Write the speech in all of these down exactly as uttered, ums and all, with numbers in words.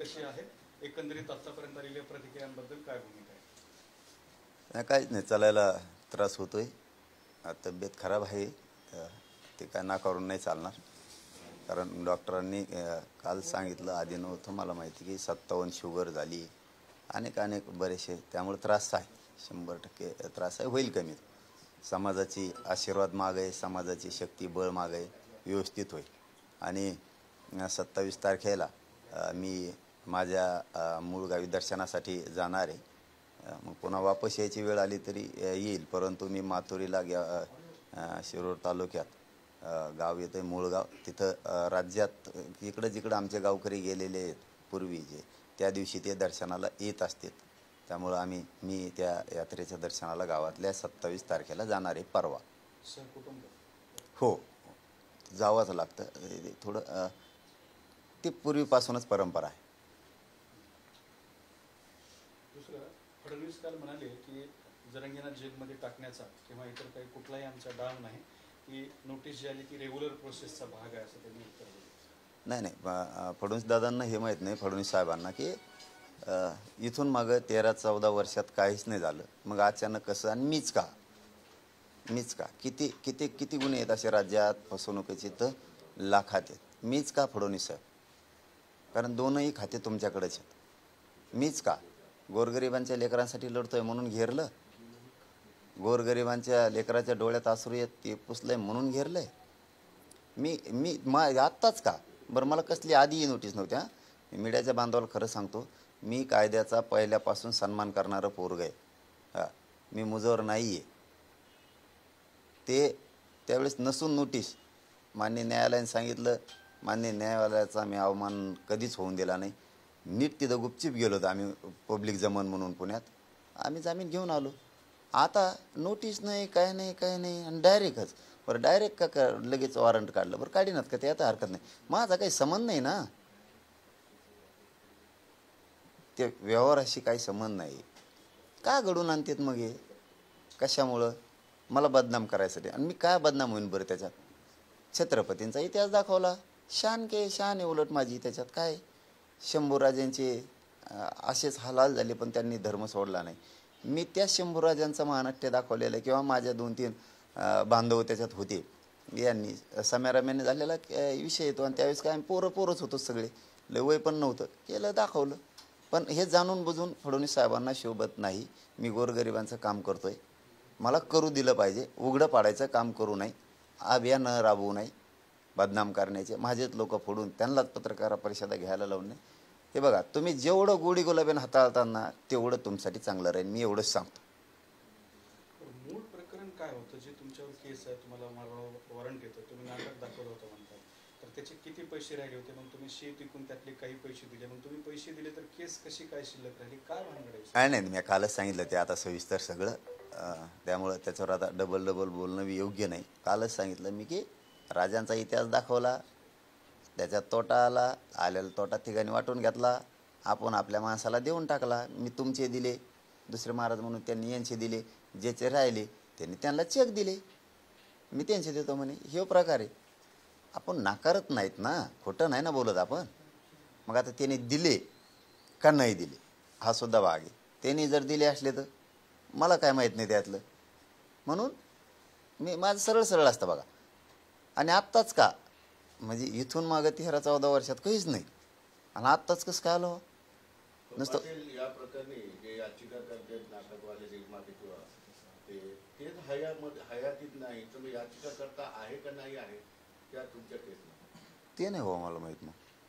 कशी आहे, एकंदरीत आतापर्यंत आलेल्या प्रतिक्रियांबद्दल काय भूमिका आहे? नाही, काहीच नाही, चालायला त्रास होतोय, तब्येत खराब आहे, ते काय नाकारून नाही चालणार. कारण डॉक्टरांनी काल सांगितलं, आधी नव्हतं मला माहिती की सत्तावन्न शुगर झाली, अनेक अनेक बरेचसे, त्यामुळे त्रास आहे, शंभर टक्के त्रास आहे, होईल कमी. समाजाची आशीर्वाद माग आहे, समाजाची शक्ती बळ माग आहे, व्यवस्थित होईल. आणि सत्तावीस तारखेला मी माझ्या मूळ गावी दर्शनासाठी जाणार आहे. मग पुन्हा वापस यायची वेळ आली तरी येईल, परंतु मी माथुरीला ग्या शिरूर तालुक्यात गाव येतं आहे मूळगाव, तिथं राज्यात इकडं जिकडं आमचे गावकरी गेलेले आहेत पूर्वी जे, त्या दिवशी ते दर्शनाला येत असतात. त्यामुळं आम्ही मी त्या यात्रेच्या दर्शनाला गावातल्या सत्तावीस तारखेला जाणार आहे, परवा. सहकुटुंब? हो, जावंच लागतं, थोडं ती पूर्वीपासूनच परंपरा आहे. दुसरं, फडणवीस काल म्हणाले की जरंगेंना जेलमध्ये टाकण्याचा किंवा इतर काही कुठलाही आमचा डाव नाही, की नोटीस जी आली ती रेग्युलर प्रोसेसचा भाग आहे, असं त्यांनी उत्तर दिलं. नाही नाही, फडणवीस दादांना हे माहीत नाही, फडणवीस साहेबांना, की इथून मागं तेरा चौदा वर्षात काहीच नाही झालं, मग अचानक कसं, आणि मीच का मीच का किती किती किती गुन्हे आहेत असे राज्यात फसवणुकीचे, तर लाखात आहेत. मीच का फडणवीस साहेब? कारण दोनही खाते तुमच्याकडेच आहेत. मीच का? गोरगरिबांच्या लेकरांसाठी लढतोय म्हणून घेरलं, गोरगरिबांच्या लेकराच्या डोळ्यात अश्रू येत ते पुसलंय म्हणून घेरलंय मी मी मा आत्ताच का? बरं, मला कसली आधी नोटीस नव्हत्या. मीडियाच्या बांधवाला खरं सांगतो, मी कायद्याचा पहिल्यापासून सन्मान करणारं पोरग आहे. हां, मी मुजोर नाही आहे. ते त्यावेळेस नसून नोटीस मान्य न्यायालयाने सांगितलं, मान्य न्यायालयाचा मी अवमान कधीच होऊन दिला नाही. नीट तिथं गुपचीप गेलो होतो आम्ही, पब्लिक जमन म्हणून पुण्यात, आम्ही जामीन घेऊन आलो. आता नोटीस नाही, काय नाही काय नाही, आणि डायरेक्टच. बरं, डायरेक्ट का का लगेच वॉरंट काढलं? बरं, काढीनात का, ते आता हरकत नाही, माझा काही संबंध नाही ना, ते व्यवहाराशी काही संबंध नाही. का घडून आणतात मग हे? कशामुळं? मला बदनाम करायसाठी. आणि मी काय बदनाम होईन बरं त्याच्यात? छत्रपतींचा इतिहास दाखवला, शान के शान आहे उलट माझी त्याच्यात. काय शंभूराजांचे असेच हालाल झाले पण त्यांनी धर्म सोडला नाही. मी त्या शंभूराजांचं महानाट्य दाखवलेलं, किंवा माझ्या दोन तीन बांधव त्याच्यात होते, यांनी समेराम्याने झालेला विषय येतो. आणि त्यावेळेस काय पोरं पोरच होतो सगळे, लय वय पण नव्हतं, केलं दाखवलं. पण हे जाणून बुजून फडणवीस साहेबांना शोभत नाही. मी गोरगरिबांचं काम करतोय, मला करू दिलं पाहिजे. उघडं पाडायचं काम करू नये, अभियान राबवू नये, बदनाम करण्याचे. माझेच लोक फोडून त्यांनाच पत्रकार परिषदा घ्यायला लावून नाही. हे बघा, तुम्ही जेवढं गोडी गुलाबीन हाताळताना तेवढं तुमच्यासाठी चांगलं राहील, मी एवढंच सांगतो. मूळ प्रकरण काय होतं जे तुमच्यावर केस आहे, तुम्हाला वॉरंट येतं, तुम्ही नाटक दाखवलं होतं म्हणतात, तर त्याचे किती पैसे राहिले होते? मग तुम्ही शेत विकून त्यातले काही पैसे दिले, मग तुम्ही पैसे दिले तर केस कशी काय शिल्लक राहिली, काय भानगड आहे? काय नाही, मी कालच सांगितलं ते, आता सविस्तर सगळं, त्यामुळं त्याच्यावर आता डबल डबल बोलणं बी योग्य नाही. कालच सांगितलं मी की राजांचा इतिहास दाखवला, त्याच्यात तोटा आला, आलेला तोटा ठिकाणी वाटून घेतला, आपण आपल्या माणसाला देऊन टाकला. मी तुमचे दिले, दुसरे महाराज म्हणून त्यांनी यांचे दिले, ज्याचे राहिले त्यांनी त्यांना चेक दिले, मी त्यांचे देतो म्हणे. हे प्रकारे आपण नाकारत नाहीत ना, खोटं नाही ना बोलत आपण. मग आता त्यांनी दिले का नाही दिले हा सुद्धा भाग आहे. त्यांनी जर दिले असले तर मला काय माहीत नाही त्यातलं, म्हणून मी माझं सरळ सरळ असतं बघा. आणि आत्ताच का, म्हणजे इथून मागं तेरा चौदा वर्षात काहीच नाही, आणि आत्ताच कसं काय आलो नुसतं या प्रकरणी जे याचिका करते नाटकवाले निर्माते किंवा ते तेच हयामध्ये हयातीत नाही, तुम्ही याचिका करता आहे का नाही आहे त्या तुमच्या केसला? ते नाही हो मला माहीत. मग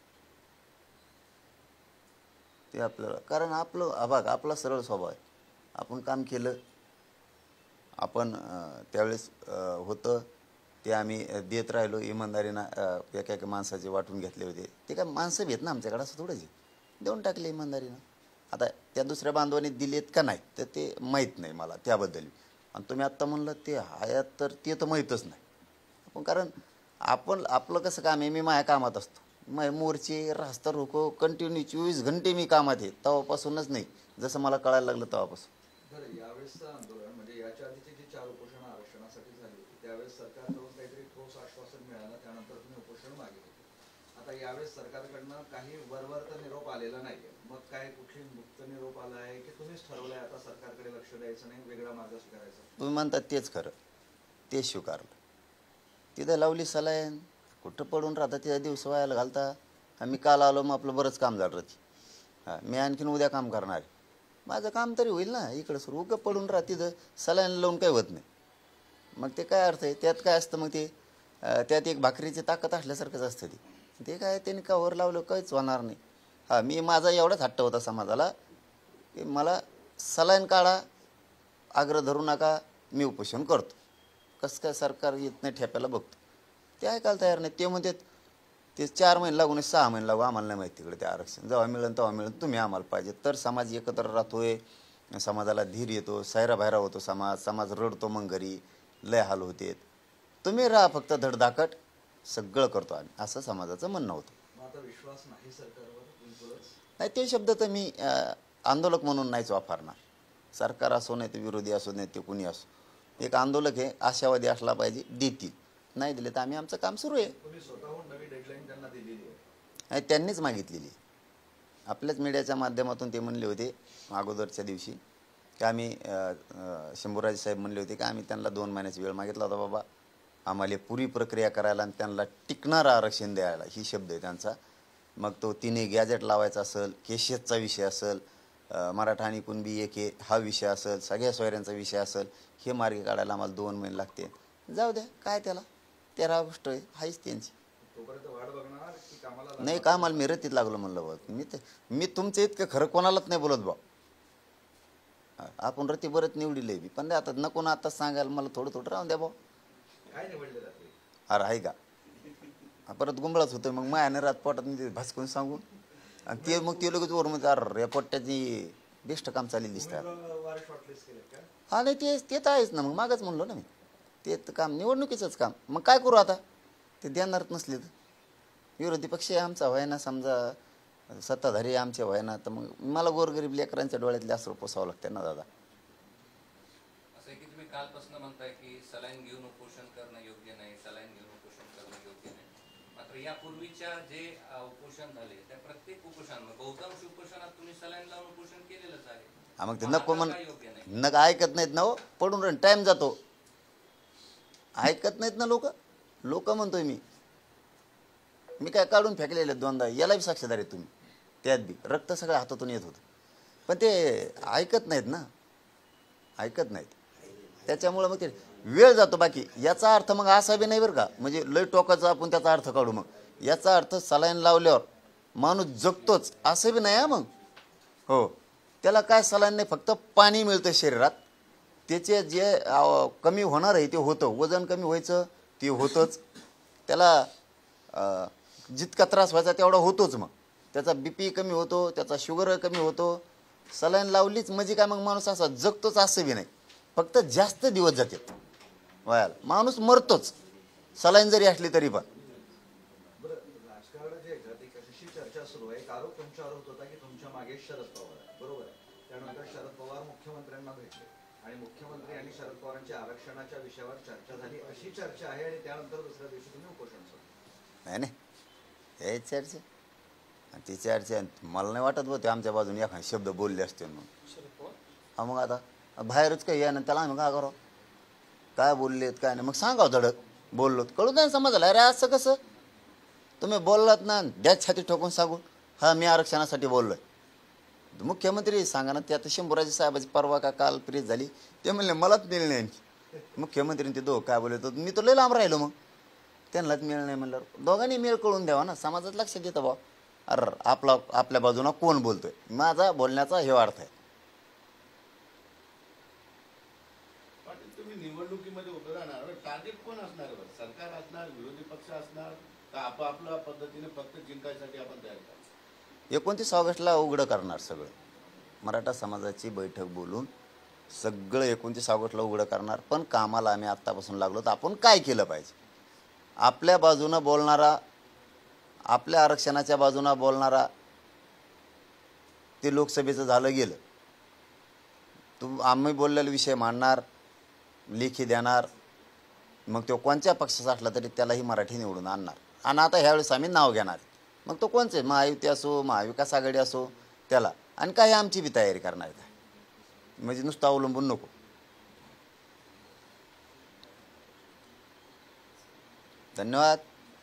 ते आपल्याला, कारण आपलं बघ, आपला सरळ स्वभाव आहे, आपण काम केलं, आपण त्यावेळेस होतं ते आम्ही देत राहिलो इमानदारीनं. एका एका माणसाचे वाटून घेतले होते, ते काय माणसं भेट ना आमच्याकडे, असं थोडंच देऊन टाकले इमानदारीनं. आता त्या दुसऱ्या बांधवाने दिलेत का नाही तर ते माहीत नाही मला त्याबद्दल. आणि तुम्ही आत्ता म्हणलं ते हयात, तर ते तर माहीतच नाही आपण. कारण आपण आपलं कसं काम आहे, मी माझ्या कामात असतो, मग मोर्चे रास्ता रोको कंटिन्यू चोवीस घंटे मी कामात आहे, तेव्हापासूनच नाही, जसं मला कळायला लागलं तेव्हापासून. बरं, यावेळेसचं आंदोलन म्हणजे याच्या आधीचे जे चार उपोषण आरक्षणासाठी झाली होती त्यावेळेस सरकारकडून काहीतरी ठोस आश्वासन मिळालं, त्यानंतर तुम्ही उपोषण मागे होते. आता यावेळेस सरकारकडनं काही वरवर तर निरोप आलेला नाही, काय कुठली मुक्त निरोप आलाय की तुम्हीच ठरवलंय आता सरकारकडे लक्ष द्यायचं नाही, वेगळा मार्ग स्वीकारायचा? तुम्ही म्हणतात तेच खरं, ते स्वीकारलं. तिथं लावली सलाईन, कुठं पडून राहता, तिथं दिवस व्हायला घालता. आम्ही काल आलो, मग आपलं बरंच काम झालं रती. हां, मी आणखीन उद्या काम करणार आहे. माझं काम तरी होईल ना. इकडं सुरू उगं पडून राहा, तिथं सलाईन लावून काही होत नाही. मग ते काय अर्थ आहे? त्यात काय असतं मग ते त्यात एक भाकरीची ताकद असल्यासारखंच असतं ते. ते काय त्यांनी कावर लावलं काहीच होणार नाही. हां, मी माझा एवढाच हट्ट होता समाजाला की मला सलाईन काढा, आग्रह धरू नका, मी उपोषण करतो. कसं काय सरकार येत नाही ठेप्याला बघतो. ते ऐकायला तयार नाही. ते म्हणतात ते चार महिने लागून सहा महिने लागू, आम्हाला नाही माहिती तिकडे ते आरक्षण. जेव्हा मिळेल तेव्हा मिळेल, तुम्ही आम्हाला पाहिजे. तर समाज एकत्र राहतोय, समाजाला धीर येतो, सायरा बाहेरा होतो समाज. समाज रडतो, मग घरी लय हाल होते. तुम्ही राहा फक्त धडधाकट, सगळं करतो आम्ही, असं समाजाचं म्हणणं होतं. मग आता विश्वास नाही सरकारवर बिलकुलच? नाही, ते शब्द तर मी आंदोलक म्हणून नाहीच वापरणार. सरकार असो नाही ते विरोधी असो नाही ते कुणी असो, एक आंदोलक हे आशावादी असला पाहिजे. देतील, नाही दिले तर आम्ही आमचं काम सुरू आहे. तुम्ही स्वतःहून नवी डेडलाईन त्यांना दिलेली आहे? नाही, त्यांनीच मागितलेली. आपल्याच मीडियाच्या माध्यमातून ते म्हणले होते अगोदरच्या दिवशी की आम्ही शंभूराजे साहेब म्हणले होते की आम्ही त्यांना दोन महिन्याचा वेळ मागितला होता. बाबा आम्हाला पुरी प्रक्रिया करायला आणि त्यांना टिकणारं आरक्षण द्यायला, ही शब्द आहे त्यांचा. मग तो तिन्ही गॅजेट लावायचा असेल, केशेसचा विषय असेल, मराठा आणि कुणबी एक हे हा विषय असेल, सगळ्या सोयऱ्यांचा विषय असेल, हे मार्गी काढायला आम्हाला दोन महिने लागते. जाऊ द्या, काय त्याला, तेरा गोष्ट आहे, हाच त्यांची. तोपर्यंत वाट बघणार की कामाला? नाही, कामाला मी रतीत लागलो म्हणलं बघ. मी ते मी तुमचं इतकं खरं कोणालाच नाही बोलत बा. आपण रती बरंच निवडीले बी, पण आता नको ना आताच सांगायला, मला थोडं थोडं राहून द्या भाऊ. काय निवडले रात्री? अरे आहे का, परत गुंबळच होतं. मग मायाने रात पोटात मी भासकून सांगून, आणि ते मग ते लगेच वर म्हणजे अरे या पोट्याची बेस्ट काम चालेल दिसतात. वार शॉर्टलिस्ट केले का? हा, नाही ते ते तर आहेच ना. मग मागच म्हणलो ना मी, ते काम निवडणुकीचंच काम. मग काय करू आता, ते देणारच नसले तर. विरोधी पक्ष आमचा व्हाय ना, समजा सत्ताधारी आमचे व्हाय ना, तर मग मला गोरगरीब लेकरांच्या डोळ्यातले असं पोसावं लागते ना दादा. असं की तुम्ही कालपासून म्हणताय की सलाईन घेऊन उपोषण करणं योग्य नाही, सलाईन घेऊन उपोषण करणं योग्य नाही. मात्र यापूर्वीच्या जे उपोषण झाले त्या प्रत्येक उपोषण, बहुतांश उपोषणात तुम्ही सलाईन लावून उपोषण केलेलंच आहे. हा, मग ते नको म्हण, योग्य नाही. नक ऐकत नाहीत ना हो, पडून राहून टाईम जातो. ऐकत नाहीत ना लोक. लोक म्हणतोय मी मी काय काढून फेकलेले दोनदा, याला बी साक्षीदार आहे तुम्ही. त्यात बी रक्त सगळ्या हातातून येत होतं, पण ते ऐकत नाहीत ना, ऐकत नाहीत. त्याच्यामुळं मग ते वेळ जातो. बाकी याचा अर्थ मग असा बी नाही बरं का, म्हणजे लय टोकाचा आपण त्याचा अर्थ काढू. मग याचा अर्थ सलाईन लावल्यावर माणूस जगतोच असं बी नाही. मग हो, त्याला काय सलाईन नाही, फक्त पाणी मिळतं शरीरात. त्याचे जे कमी होणार आहे ते होतं, वजन कमी व्हायचं ते होतंच. त्याला जितका त्रास व्हायचा तेवढा होतोच. मग त्याचा बी पी कमी होतो, त्याचा शुगर कमी होतो. सलाईन लावलीच म्हणजे काय मग माणूस असा जगतोच असं बी नाही, फक्त जास्त दिवस जातात वयाला. माणूस मरतोच सलाईन जरी असली तरी पण. बरं, राजकारण जे आहे ते कशी चर्चा सुरू आहे. एक आरोप तुमच्यावर होत होता की तुमच्या मागे शरद पवार आहे, बरोबर आहे? त्यानंतर शरद पवार मुख्यमंत्र्यांना भेटले आणि मुख्यमंत्री आणि शरद पवारांच्या आरक्षणाच्या विषयावर चर्चा झाली, अशी चर्चा आहे. आणि त्यानंतर दुसऱ्या दिवशी तुम्ही उपोषण सुरू. नाही नाही, हे चर्चा, ती चर्चा मला नाही वाटत बघ ते आमच्या बाजूने एखादा शब्द बोलले असते मग. हा, मग आता बाहेरच काही या ना, त्याला आम्ही काय करावं, काय बोललेत काय नाही, मग सांगावं धडक. बोललो कळू द्या समजलं. अरे असं कसं तुम्ही बोललात ना, द्याच छाती ठोकून सांगून हा मी आरक्षणासाठी बोललोय. मुख्यमंत्री सांगा ना. ते आता शंभूराजे साहेबाची परवा का काल प्रेस झाली, ते म्हणले मलाच मिळलं नाही. मुख्यमंत्री ते दो काय बोलत मी तो लय लांब राहिलो, मग त्यांनाच मिळ नाही म्हणलं. दोघांनी मेळ कळून द्यावा ना, समाजात लक्षात येतं बा. अरे आपला आपल्या बाजूला कोण बोलतोय, माझा बोलण्याचा हे अर्थ आहे. पाटील, तुम्ही निवडणुकीमध्ये उभं राहणार, टार्गेट कोण असणार? सरकार असणार, विरोधी पक्ष असणार, का आपापल्या पद्धतीने फक्त जिंकायसाठी आपण तयार करणार? एकोणतीस ऑगस्टला उघडं करणार सगळं. मराठा समाजाची बैठक बोलून सगळं एकोणतीस ऑगस्टला उघडं करणार. पण कामाला आम्ही आत्तापासून लागलो तर आपण काय केलं पाहिजे. आपल्या बाजूनं बोलणारा, आपल्या आरक्षणाच्या बाजूनं बोलणारा ते लोकसभेचं झालं गेलं. तू आम्ही बोललेला विषय मांडणार, लेखी देणार, मग तो कोणत्या पक्षाचा असला तरी त्यालाही मराठी निवडून आणणार. आणि आता ह्यावेळेस आम्ही नाव घेणार. मग तो कोणचे, महायुती असो, महाविकास आघाडी असो, त्याला, आणि काही आमची बी तयारी करणार आहे, म्हणजे नुसतं अवलंबून नको. धन्यवाद.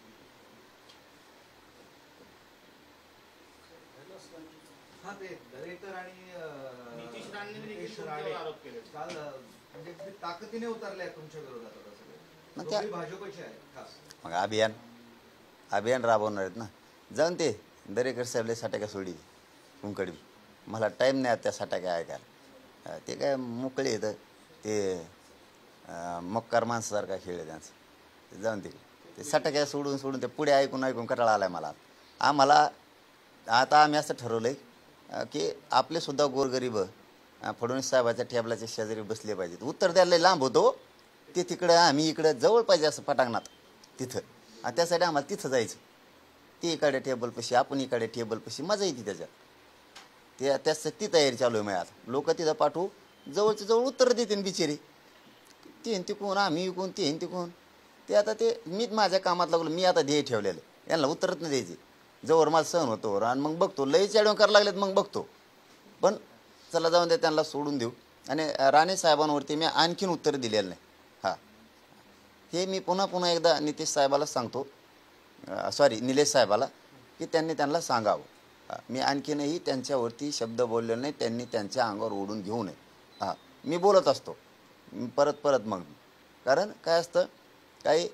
हा ते दरेकर आणि अं, नितीश राणेंनी देखील नितीश तुमच्यावर राणे आरोप केले. काल अं, म्हणजे ते ताकदीने उतरले आहेत तुमच्या विरोधात आता सगळे. मग त्या- दोघे भाजपचे आहेत खास. मग अभियान अभियान राबवणार आहेत ना. जाऊन ते दरेकर साहेबले सटाक्या सोडी कुंकडी, मला टाईम नाही त्या सटाक्या ऐकायला. अं, ते काय मोकळे येतं ते, अं, मक्कार माणसासारखा खेळ आहे त्यांचं. ते जाऊन ते ते सटाक्या सोडून सोडून ते पुढे ऐकून ऐकून कटाळा आला आहे मला. आम्हाला आता आम्ही असं ठरवलं आहे की आपलेसुद्धा गोरगरीब अं, फडणवीस साहेबाच्या टेबलाच्या शेजारी बसले पाहिजेत. उत्तर द्यायला लांब होतो ते, तिकडं आम्ही इकडं जवळ पाहिजे असं पटांगणात तिथं, आणि त्यासाठी आम्हाला तिथं जायचं. ते इकडे टेबलपाशी, आपण इकडे टेबलपाशी, मजा येते त्याच्यात. ते त्यासाठी ती तयारी चालू आहे. मग आता लोक तिथं पाठवू, जवळच्या जवळ उत्तर देते बिचारी. ते तिकून आम्ही इकून ते तिकून. ते आता ते मीच माझ्या कामात लागलो, मी आता ध्येय ठेवलेलं, यांना उत्तरच नाही द्यायचे जवळ मला सहन होतो. आणि मग बघतो लईच ॲडवून करायला लागलेत, मग बघतो. पण चला जाऊन दे, त्यांना सोडून देऊ. आणि राणे साहेबांवरती मी आणखीन उत्तर दिलेलं नाही. हां, हे मी पुन्हा पुन्हा एकदा नितीश साहेबाला सांगतो, सॉरी निलेश साहेबाला, की त्यांनी त्यांना सांगावं. हां, मी आणखीनही त्यांच्यावरती शब्द बोललेलो नाही, त्यांनी त्यांच्या अंगावर ओढून घेऊ नये. हां, मी बोलत असतो परत परत. मग कारण काय असतं, काही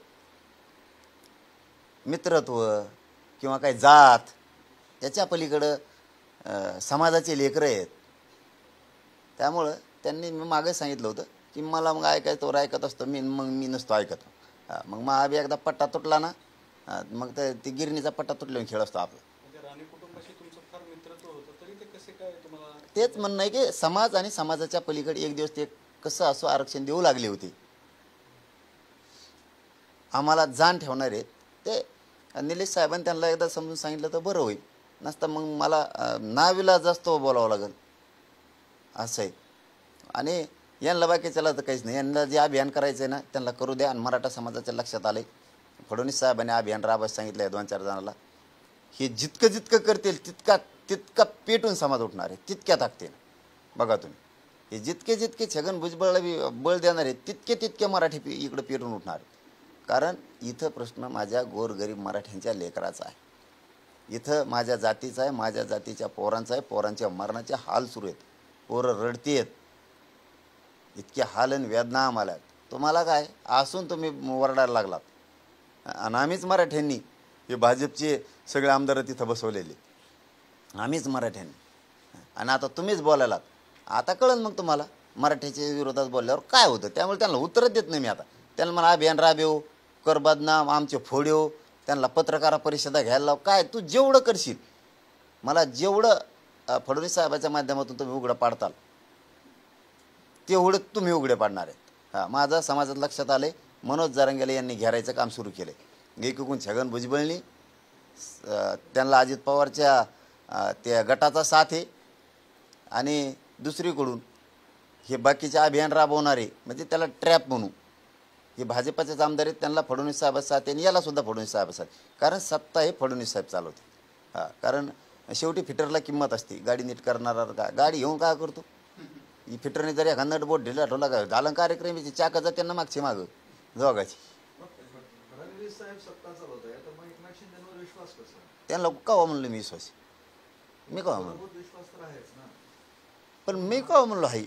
मित्रत्व किंवा काही जात याच्या पलीकडं अं, समाजाचे लेकरं आहेत. त्यामुळं त्यांनी मी मागे सांगितलं होतं की मला मग ऐकायचं तो ऐकत असतो मी, मग मी नसतो ऐकत. हां, मग मग आम्ही एकदा पट्टा तुटला ना, हां, मग ते ती गिरणीचा पट्टा तुटल्यावर खेळ असतो आपला. म्हणजे राणे कुटुंबाशी तुमचं फार मित्रत्व होतं, तरी ते कसे काय तुम्हाला? तेच म्हणणं आहे की समाज आणि समाजाच्या पलीकडे एक दिवस ते कसं असो आरक्षण देऊ लागले होते. आम्हाला जाण ठेवणार आहेत ते. निलेश साहेबांनी त्यांना एकदा समजून सांगितलं तर बरं होईल. नसतं मग मला नाविलाज असतो बोलावं लागेल असं आहे. आणि यांना बाकीच्याला तर काहीच नाही. यांना जे अभियान करायचं आहे ना त्यांना करू द्या. आणि मराठा समाजाच्या लक्षात आलं आहे, फडणवीस साहेबांनी अभियान राबायला सांगितलं आहे दोन चार जणांना. हे जितकं जितकं करतील तितका तितका पेटून समाज उठणार आहे, तितक्या ताकदीनं. बघा तुम्ही, हे जितके जितके छगन भुजबळला बी बळ देणार आहेत तितके तितके मराठी पे इकडं पेटून उठणार आहेत. कारण इथं प्रश्न माझ्या गोरगरीब मराठ्यांच्या लेकराचा आहे, इथं माझ्या जातीचा आहे, माझ्या जातीच्या पोरांचा आहे. पोरांच्या मरणाचे हाल सुरू आहेत, पोरं रडती आहेत, इतके हाल आणि वेदना आम्हाला आहेत. तुम्हाला काय असून तुम्ही वरडायला लागलात. आणि आम्हीच मराठ्यांनी हे भाजपचे सगळे आमदार तिथं बसवलेले, आम्हीच मराठ्यांनी. आणि आता तुम्हीच बोलायलात. आता कळलं मग तुम्हाला मराठ्याच्या विरोधात बोलल्यावर काय होतं. त्यामुळे त्यांना उत्तरच देत नाही मी आता. त्यांना मला अभियान राबेव, कर बदनाम, आमचे फोडेव, त्यांना पत्रकार परिषदा घ्यायला लाव. काय तू जेवढं करशील, मला जेवढं फडणवीस साहेबाच्या माध्यमातून तुम्ही उघडं पाडताल तेवढं तुम्ही उघडे पाडणार आहेत. हां, माझा समाजात लक्षात आलं आहे. मनोज जरांगेले यांनी घेरायचं काम सुरू केलं आहे. एकीकडून छगन भुजबळनी, त्यांना अजित पवारच्या त्या गटाचा साथ आहे, आणि दुसरीकडून हे बाकीचे अभियान राबवणारे, म्हणजे त्याला ट्रॅप म्हणू, हे भाजपाचेच आमदार आहेत, त्यांना फडणवीस साहेब साथ आहे आणि यालासुद्धा फडणवीस साहेब साथ. कारण सत्ता हे फडणवीस साहेब चालवते. हां, कारण शेवटी फिटरला किंमत असते. गाडी नीट करणारा का गाडी घेऊन काय करतो, ही फिटरने जरी एखादा नटबोट ढिला ठेवला का झालं कार्यक्रमाची चाकाचा त्यांना मागचे मागं जोगाची. फडणवीस साहेब सत्ता चालवत आहे, तर मग एकनाथ शिंदेवर विश्वास कसा? त्यांना कवा म्हणलं मी विश्वास, मी कवा म्हणलो, मूलभूत विश्वास तर आहेच ना. पण मी कवा म्हणलो आहे.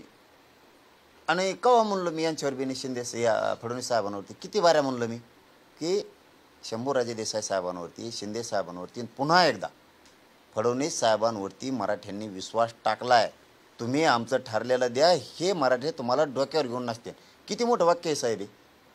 आणि कवा म्हणलो मी यांच्यावर बी शिंदे या फडणवीस साहेबांवरती किती बाऱ्या म्हणलो मी की शंभूराजे देसाई साहेबांवरती, शिंदे साहेबांवरती, पुन्हा एकदा फडणवीस साहेबांवरती मराठ्यांनी विश्वास टाकला आहे. तुम्ही आमचं ठरलेलं द्या, हे मराठे तुम्हाला डोक्यावर घेऊन नसते. किती मोठं वाक्य आहे साहेब,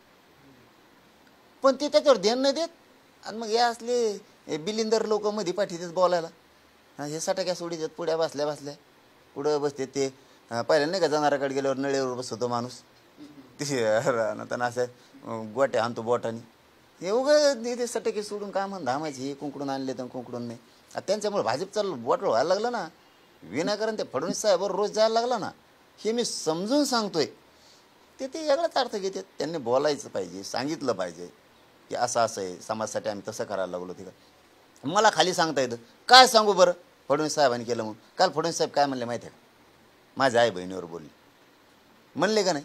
पण ते त्याच्यावर ध्यान नाही देत. आणि मग हे असले बिलिंदर लोक मध्ये पाठीत बोलायला. हे सटाक्या सोडी देत, पुढ्या बसल्या बसल्या पुढं बसते. ते पहिल्या नाही का जाणाऱ्याकडे गेल्यावर नळीवर बसतो माणूस, तिथे नंतर असं गोट्या आणतो बोटाने. हे उगं ते सटाके सोडून काय म्हण धामायचे, हे कुंकडून आणले तर कुंकडून नाही. त्यांच्यामुळे भाजप चालू बोट व्हायला लागलं ना, विनाकारण ते फडणवीस साहेबावर रोज जायला लागला ना. हे मी समजून सांगतोय, ते ते वेगळाच अर्थ घेतात. त्यांनी बोलायचं पाहिजे, सांगितलं पाहिजे की असं असं आहे, समाजासाठी आम्ही तसं करायला लागलो. ते का मला खाली सांगता येतं काय सांगू बरं. फडणवीस साहेबांनी केलं म्हणून. काल फडणवीस साहेब काय म्हणले माहिती आहे का? माझ्या आई बहिणीवर बोलले, म्हणले का नाही?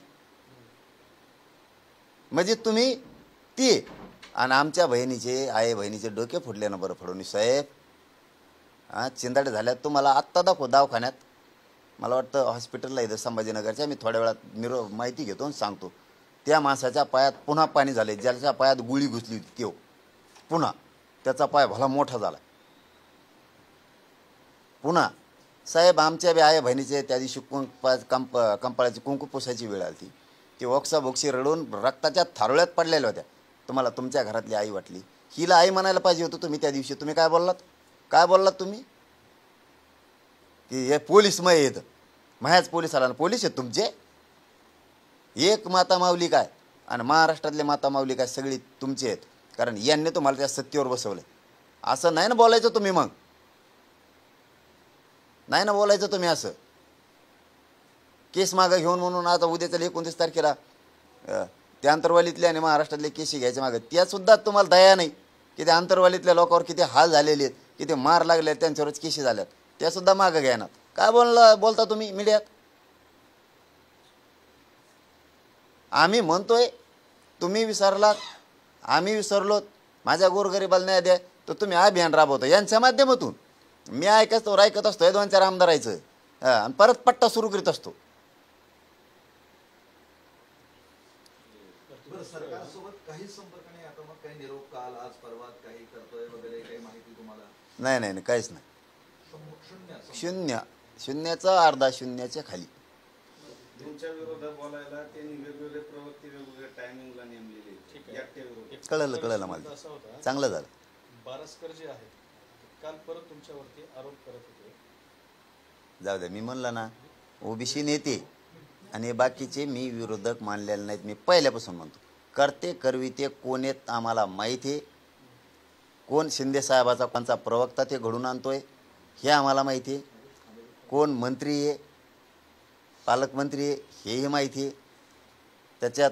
म्हणजे तुम्ही ती आणि आमच्या बहिणीचे आई बहिणीचे डोके फुटले ना बरं फडणवीस साहेब. हां, चिंदाडे झाल्यात तुम्हाला आत्ता दाखव दवाखान्यात. मला वाटतं हॉस्पिटलला इथं संभाजीनगरच्या, मी थोड्या वेळात निरो माहिती घेतो आणि सांगतो. त्या माणसाच्या पायात पुन्हा पाणी झाले, ज्याच्या पायात गुळी घुसली होती तो पुन्हा त्याचा पाय भला मोठा झाला पुन्हा. साहेब आमच्या बी आई बहिणीचे त्या दिवशी कुंक कंप कंपाळाची कुंकू पुसायची वेळ आली. ती ओक्साबोक्सी रडून रक्ताच्या थारोळ्यात पडलेल्या होत्या. तुम्हाला तुमच्या घरातली आई वाटली. हिला आई म्हणायला पाहिजे होतं तुम्ही त्या दिवशी. तुम्ही काय बोललात? काय बोललात तुम्ही? की हे पोलीसमय येतं, मायाच पोलीस आला. पोलीस आहेत तुमचे. एक माता माऊली काय आणि महाराष्ट्रातले माता माऊली काय सगळी तुमचे आहेत, कारण यांनी तुम्हाला त्या सत्तेवर बसवलं. असं नाही ना बोलायचं तुम्ही. मग नाही ना बोलायचं तुम्ही असं. केस मागं घेऊन म्हणून आता उद्याच्या एकोणतीस तारखेला त्या अंतरवालीतले आणि महाराष्ट्रातले केस घ्यायचे मागं, त्यासुद्धा तुम्हाला दया नाही की त्या अंतरवालीतल्या लोकांवर किती हाल झालेले आहेत, किती मार लागले आहेत, त्यांच्यावरच केशी झाल्यात, त्यासुद्धा मागं घ्यायनात. काय बोलला बोलता तुम्ही मीडियात? आम्ही म्हणतोय तुम्ही विसरलात, आम्ही विसरलो. माझ्या गोरगरिबाला न्याय द्या तर तुम्ही अभियान राबवतो यांच्या माध्यमातून. मी ऐकतो ऐकत असतो दोन चार आमदारायचं आणि परत पट्टा सुरू करीत असतो. बरं, सरकारसोबत काहीच संपर्क नाही आता. मग काही निरोप काल आज परवा काही करतोय वगैरे काही माहिती तुम्हाला? नाही नाही नाही, काहीच नाही. शून्य शून्य शून्याचा अर्धा शून्याच्या खाली. तुमच्या विरोधात बोलायला त्यांनी वेगवेगळे प्रवृत्ती वेगवेगळ्या टायमिंगला नेमलेले. ठीक आहे. एकट्या विरोधात. कळलं कळलं मला. असा होता, चांगलं झालं. बारसकर जे आहेत काल परत तुमच्यावरती आरोप करत होते. जाऊ द्या, मी म्हणलं ना ओबीसी नेते आणि बाकीचे मी विरोधक मानलेले नाहीत. मी पहिल्यापासून म्हणतो करते करविते कोण आहेत आम्हाला माहीत आहे. कोण शिंदे साहेबाचा कोणचा प्रवक्ता ते घडून आणतोय हे आम्हाला माहिती आहे. कोण मंत्री आहे, पालकमंत्री आहे हेही माहिती आहे. त्याच्यात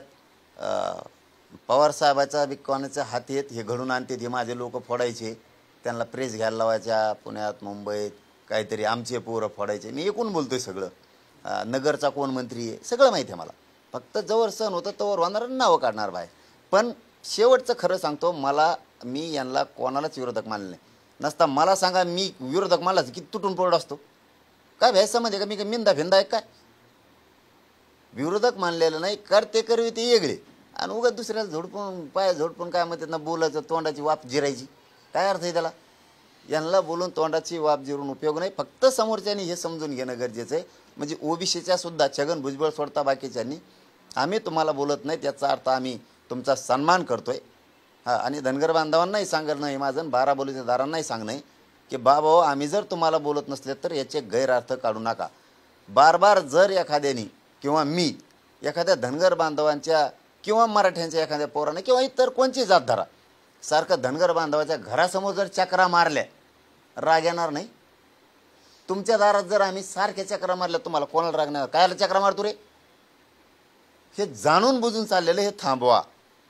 पवारसाहेबाचा बी कोणाचे हात आहेत हे घडून आणते. हे माझे लोक फोडायचे, त्यांना प्रेस घ्यायला लावायच्या पुण्यात मुंबईत, काहीतरी आमचे पोरं फोडायचे. मी एकूण बोलतोय सगळं. नगरचा कोण मंत्री आहे सगळं माहिती आहे मला. फक्त जवळ सण होतं तोवर होणार नावं काढणार बाय. पण शेवटचं खरं सांगतो, मला मी यांना कोणालाच विरोधक मानले नाही. नसता मला सांगा मी विरोधक मानलाच किती तुटून पडत असतो काय भ्यायच्यामध्ये का? मी काय मिंदा फिंदा आहे काय? विरोधक मानलेलं नाही. करते करवी ते वेगळे आणि उगाच दुसऱ्याला झोडपून पाय झोडपून काय म्हणतात ना बोलायचं, तोंडाची वाफ जिरायची. काय अर्थ आहे त्याला? यांना बोलून तोंडाची वाफ जिरून उपयोग नाही. फक्त समोरच्यानी हे समजून घेणं गरजेचं आहे. म्हणजे ओबीसीच्या सुद्धा छगन भुजबळ सोडता बाकीच्यांनी आम्ही तुम्हाला बोलत नाही त्याचा अर्थ आम्ही तुमचा सन्मान करतोय. हां, आणि धनगर बांधवांनाही सांगणं नाही माझं, बारा बोलीच्या दारांनाही सांगणं आहे की बाबा आम्ही जर तुम्हाला बोलत नसले तर याचे गैरअर्थ काढू नका. बार बार जर एखाद्यानी किंवा मी एखाद्या धनगर बांधवांच्या किंवा मराठ्यांच्या एखाद्या पोराने किंवा इतर कोणची जात धरा सारखं धनगर बांधवाच्या घरासमोर जर चक्रा मारल्या राग येणार नाही? तुमच्या दारात जर आम्ही सारख्या चक्रा मारल्या तुम्हाला कोणाला राग नाही? कायला चक्रा मारतो रे? हे जाणून बुजून चाललेलं हे थांबवा.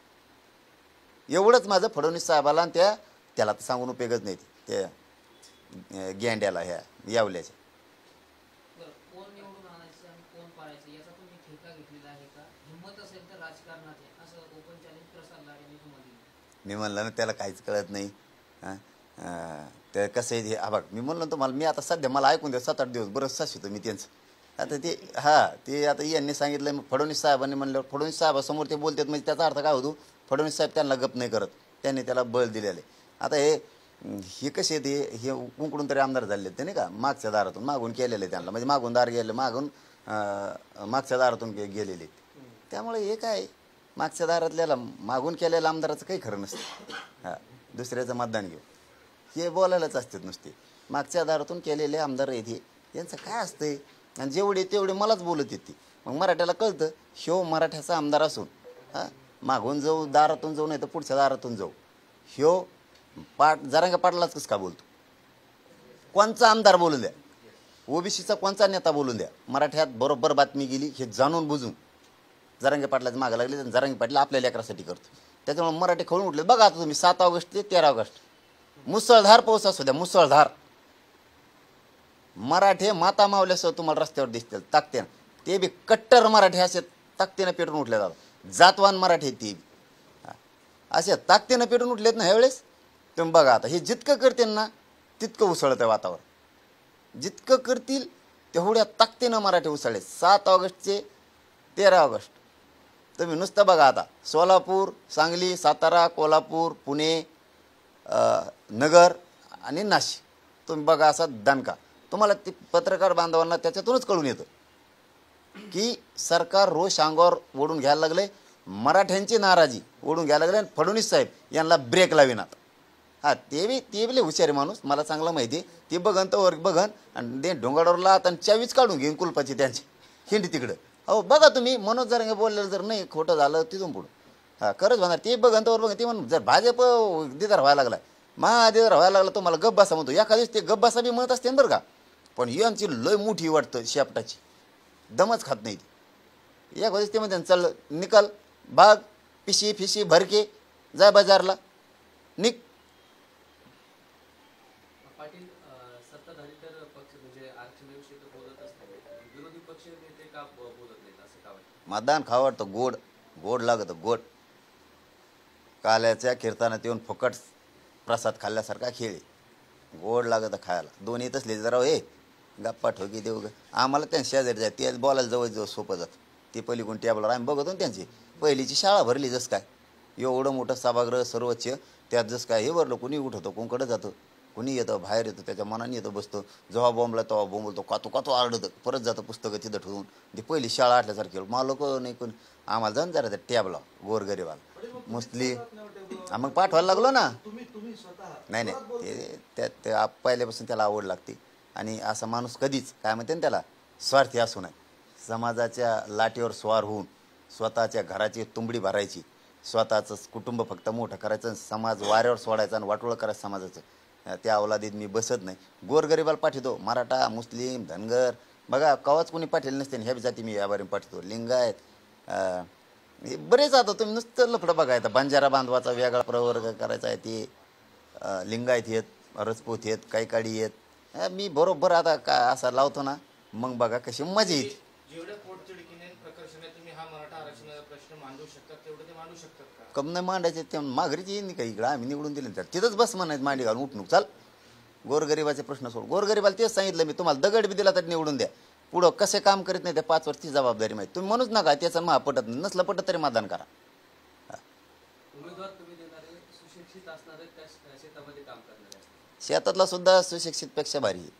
एवढंच माझं फडणवीस साहेबाला आणि त्या त्याला तर सांगून उपयोगच नाही त्या गेंड्याला ह्या यावल्याच्या. कोण निवडून आणायचं आणि कोण पाळायचं याचा तुम्ही ठेका घेतलेला आहे का? हिंमत असेल तर राजकारणात आहे असं ओपन चॅलेंज प्रसाद लाड यांनी तुम्हाला दिलं. मी म्हणलं ना त्याला काहीच कळत नाही. हां, ते कसं आहे हा बघ, मी म्हणलं तुम्हाला मी आता सध्या मला ऐकून द्या सात आठ दिवस बरंच साशितो मी त्यांचं. आता ते हां ते आता यांनी सांगितलं मग फडणवीस साहेबांनी म्हणल्यावर फडणवीस साहेबासमोर ते बोलतात म्हणजे त्याचा अर्थ काय होतो? फडणवीस साहेब त्यांना गप नाही करत, त्यांनी त्याला बळ दिलेले. आता हे हे कसे ते हे कुंकडून तरी आमदार झाले ते नाही का मागच्या दारातून मागून केलेले त्यांना, म्हणजे मागून दार गेले मागून मागच्या दारातून गेलेले. त्यामुळे हे काय मागच्या दारातल्याला मागून केलेल्या आमदाराचं काही खरं नसतं. हां, दुसऱ्याचं मतदान घेऊ हे बोलायलाच असतात नुसते. मागच्या दारातून केलेले आमदार आहेत हे यांचं काय असतंय? आणि जेवढे तेवढे मलाच बोलत येते. मग मराठ्याला कळतं ह्यो मराठ्याचा आमदार असून हां मागून जाऊ दारातून जाऊ नाही तर पुढच्या दारातून जाऊ ह्यो पाट जरांगे पाटलाच कसं का बोलतो? कोणचा आमदार बोलून द्या, ओबीसीचा कोणचा नेता बोलून द्या, मराठ्यात बरोबर बातमी गेली हे जाणून बुजून जरांगे पाटलाच मागं लागले आणि जरांगे पाटील आपल्या लेकरासाठी करतो. त्याच्यामुळे मराठी खवळून उठले. बघा आता तुम्ही सात ऑगस्ट ते तेरा ऑगस्ट मुसळधार पाऊस असू द्या, मुसळधार मराठे माता मावल्यासह तुम्हाला रस्त्यावर दिसतील ताकत्यानं, ते बी कट्टर मराठे असे ताकदीनं पेटून उठले जातात, जातवान मराठे ते बी असे ताकदीनं पेटून उठलेत ना ह्यावेळेस. तुम्ही बघा आता हे जितकं करतील ना तितकं उसळतं वातावरण, जितकं करतील तेवढ्या ताकदीनं मराठे उसळले. सात ऑगस्टचे तेरा ऑगस्ट तुम्ही नुसतं बघा आता सोलापूर, सांगली, सातारा, कोल्हापूर, पुणे, नगर आणि नाशिक तुम्ही बघा असा दणका. तुम्हाला ते पत्रकार बांधवांना त्याच्यातूनच कळून येतं की सरकार रोष अंगावर ओढून घ्यायला लागले, मराठ्यांची नाराजी ओढून घ्यायला लागले आणि फडणवीस साहेब यांना ब्रेक लाविनात. हां ते बी ते बी लय हुशारी माणूस, मला चांगला माहिती आहे. ते बघन तर वर बघन आणि ते डोंगरावरला आणि चावीच काढून घेईन कुलपाची त्यांची हिंडी तिकडं. अहो बघा तुम्ही मनोज जरांगे बोललेलं जर नाही खोटं झालं तिथून पुढं हां खरंच होणार. ते बघन तर वर बघन ते म्हणून जर भाजप दिदार व्हायला लागला, महादिदार व्हायला लागला, तुम्हाला गब्बासा म्हणतो एखाद्या दिवशी ते गब्बासा बी म्हणत असते बरं का. पण यांची लय मोठी वाटतं शेपटाची, दमच खात नाही ती. एक दिवशी ते म्हणते चल निकाल भाग पिशी फिशी भरके जाय बाजारला निक. पाटील सत्ताधारी तर पक्ष म्हणजे आरक्षणाविषयी तर बोलतच नाही, विरोधी पक्ष नेते का बोलत नाहीत असं का वाटतं? मतदान खावं वाटतं, गोड गोड लागतं गोड. काल्याच्या कीर्तनात येऊन फुकट प्रसाद खाल्ल्यासारखा खेळ, गोड लागतं खायला. दोन्ही तसले जरा हे गप्पा ठोकी देऊ ग आम्हाला त्यांच्या शेजारी जाय ते बोलायला जवळ जवळ सोपं जातं. ते पलीकडून टेबलवर आम्ही बघतो ना त्यांची पहिलीची शाळा भरली जसं काय, एवढं मोठं सभागृह सर्वोच्च, त्यात जसं काय हे भरलं कुणी उठवतो कोणकडे जातं, कुणी येतं बाहेर येतं त्याच्या मनाने येतं बसतं, जेव्हा बॉम्बला तेव्हा बोंबलतो, कातो कातो आरडतं, परत जातं पुस्तकं तिथं ठेवून. ती पहिली शाळा आटल्यासारखी. मला लोक नाही कोण आम्हाला जाऊन जरा त्या टॅबला गोरगरीबाला मुस्लिम मग पाठवायला लागलो ना. नाही नाही ते त्या त्या पहिल्यापासून त्याला आवड लागते आणि असा माणूस कधीच काय म्हणते ना त्याला स्वार्थी असू नये. समाजाच्या लाटेवर स्वार होऊन स्वतःच्या घराची तुंबडी भरायची, स्वतःचं कुटुंब फक्त मोठं करायचं, समाज वाऱ्यावर सोडायचं आणि वाटोळं करायचं समाजाचं. त्या अवलादीत मी बसत नाही. गोरगरिबाला पाठवतो, मराठा, मुस्लिम, धनगर बघा कवाच कोणी पाठवलं नसते. ह्या जाती मी याबारी पाठवतो, लिंगायत हे बरेच आता तुम्ही नुसतं लफडं बघायचं. बंजारा बांधवाचा वेगळा प्रवर्ग करायचा आहे, ते लिंगायत येत, राजपूत येत, काही काडी येत. मी बरोबर आता का असा लावतो ना मग बघा कशी मजा येते. जेवढ्या पोटतिडकीने प्रकर्षाने तुम्ही हा मराठा आरक्षणाचा प्रश्न मांडू शकतात तेवढं ते मांडू शकतात का? कम नाही मांडायचे ते माघारीची येईन का इकडं आम्ही निवडून दिले तर तिथंच बस म्हणायचं मांडी घालून उठणूक चाल. गोरगरिबाचे प्रश्न सोड. गोरगरिबाला तेच सांगितलं मी, तुम्हाला दगड बी दिला तर निवडून द्या, पुढं कसे काम करीत नाही त्या पाच वर्षी जबाबदारी माहिती. तुम्ही म्हणूच नका त्याचं महा पटत नाही, नसलं पटत तरी मतदान करा. उमेदवार तुम्ही देणारे सुशिक्षित असणारे त्या शेतामध्ये काम करणारे? शेतातला सुद्धा सुशिक्षितपेक्षा भारी आहे.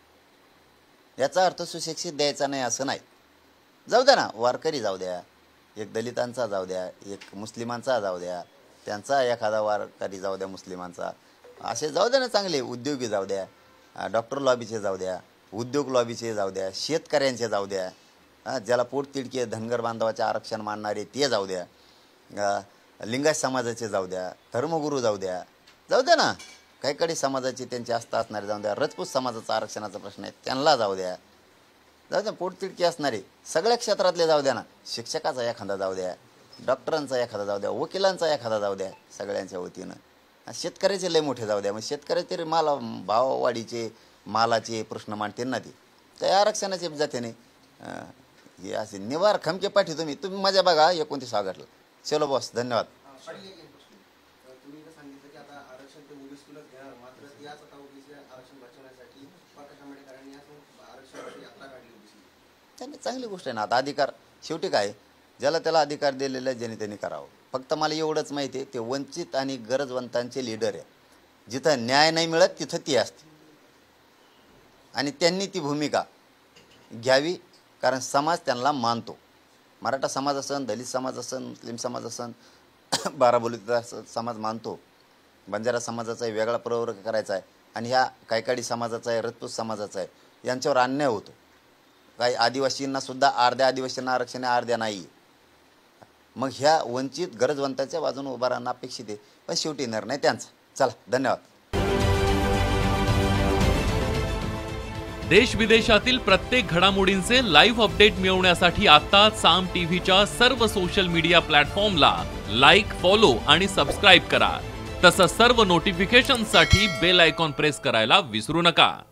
याचा अर्थ सुशिक्षित द्यायचा नाही असं नाही. जाऊ द्या ना, वारकरी जाऊ द्या, एक दलितांचा जाऊ द्या, एक मुस्लिमांचा जाऊ द्या, त्यांचा एखादा वारकरी जाऊ द्या मुस्लिमांचा, असे जाऊ द्या ना चांगले. उद्योगी जाऊ द्या, डॉक्टर लॉबीचे जाऊ द्या, उद्योग लॉबीचे जाऊ द्या, शेतकऱ्यांचे जाऊ द्या, ज्याला पोटतिडकी धनगर बांधवाचे आरक्षण मानणारे ते जाऊ द्या, लिंगायत समाजाचे जाऊ द्या, धर्मगुरू जाऊ द्या, जाऊ द्या ना. काही कडे समाजाचे त्यांचे आस्था असणारे जाऊ द्या, राजपूत समाजाचा आरक्षणाचा प्रश्न आहे त्यांना जाऊ द्या, जाऊ द्या. पोटतिडकी असणारे सगळ्या क्षेत्रातले जाऊ द्या ना. शिक्षकाचा एखादा जाऊ द्या, डॉक्टरांचा एखादा जाऊ द्या, वकिलांचा एखादा जाऊ द्या, सगळ्यांच्या वतीनं. शेतकऱ्याचे लय मोठे जाऊ द्या. मग शेतकऱ्याचे तरी माला भाववाढीचे मालाचे प्रश्न मांडते ना ते त्या आरक्षणाचे जाते नाही. हे असे निवार खमके पाठी तुम्ही तुम्ही मजा बघा एकोणतीस ऑगस्टला. चलो बॉस, धन्यवाद. तुम्ही सांगितलं की आता आरक्षण ते ओबीसीलाच घेणार, मात्र याच आता ओबीसी आरक्षण वाचवण्यासाठी प्रकाश आंबेडकरांनी आरक्षणाची यात्रा काढली ओबीसी. त्यांनी चांगली गोष्ट आहे ना. आता अधिकार शेवटी काय, ज्याला त्याला अधिकार दिलेला आहे ज्याने त्यांनी करावं. फक्त मला एवढंच माहिती आहे ते वंचित आणि गरजवंतांचे लीडर आहे. जिथं न्याय नाही मिळत तिथं ती असते आणि त्यांनी ती भूमिका घ्यावी, कारण समाज त्यांना मानतो. मराठा समाज असन, दलित समाज असन, मुस्लिम समाज असन, बाराबोलीचा समाज मानतो. बंजारा समाजाचा वेगळा प्रवर्ग करायचा आहे आणि ह्या कायकाडी समाजाचा आहे, राजपूत समाजाचा आहे, यांच्यावर अन्याय होतो. काही आदिवासींना सुद्धा अर्ध्या आदिवासींना आरक्षण आहे, अर्ध्या नाही. मग ह्या वंचित गरजवंताच्या बाजूने उभा राहणं अपेक्षित आहे, पण शेवटी निर्णय त्यांचा. चला, धन्यवाद. देश विदेशातील प्रत्येक घडामोडींचे लाईव्ह अपडेट मिळवण्यासाठी आता साम टीव्हीच्या सर्व सोशल मीडिया प्लॅटफॉर्मला लाईक, फॉलो आणि सबस्क्राईब करा. तसंच सर्व नोटिफिकेशनसाठी बेल आयकॉन प्रेस करायला विसरू नका.